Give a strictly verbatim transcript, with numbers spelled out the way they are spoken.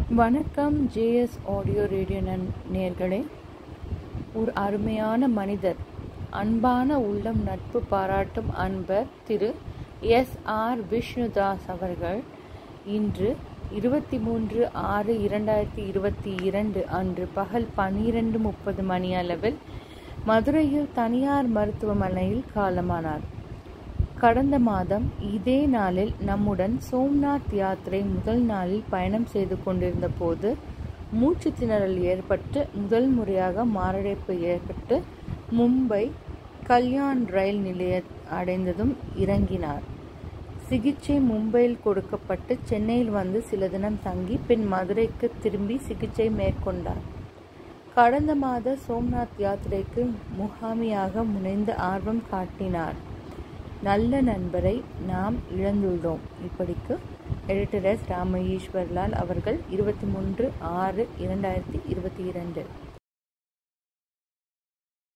வணக்கம் JS audio radio நேயர்களே. ஒரு அருமையான மனிதர், அன்பான உள்ளம், நட்பு பாராட்டும் அன்பர் திரு எஸ் ஆர் விஷ்ணுதாஸ் அவர்கள் இன்று இருபத்தி மூன்று ஆறு இரண்டாயிரத்தி இருபத்தி இரண்டு அன்று பகல் பன்னிரண்டு முப்பது மணி அளவில் மதுரையில் தனியார் மருத்துவமனையில் காலமானார். கடந்த மாதம் இதே நாளில் நம்முடன் சோம்நாத் யாத்திரை முதல் நாளில் பயணம் செய்து கொண்டிருந்த போது மூச்சு திணறல் ஏற்பட்டு முதல் முறையாக மாரடைப்பு ஏற்பட்டு மும்பை கல்யாண் ரயில் நிலைய அடைந்ததும் இறங்கினார். சிகிச்சை மும்பையில் கொடுக்கப்பட்டு சென்னையில் வந்து சில தினம் தங்கி பின் மதுரைக்கு திரும்பி சிகிச்சை மேற்கொண்டார். கடந்த மாத சோம்நாத் யாத்திரைக்கு முகாமியாக முனைந்து ஆர்வம் காட்டினார். நல்ல நண்பரை நாம் இழந்துள்ளோம். இப்படிக்கு எடிட்டர் எஸ் ராம ஈஸ்வர்லால் அவர்கள் இருபத்தி மூன்று ஆறு இரண்டாயிரத்தி இருபத்தி இரண்டு.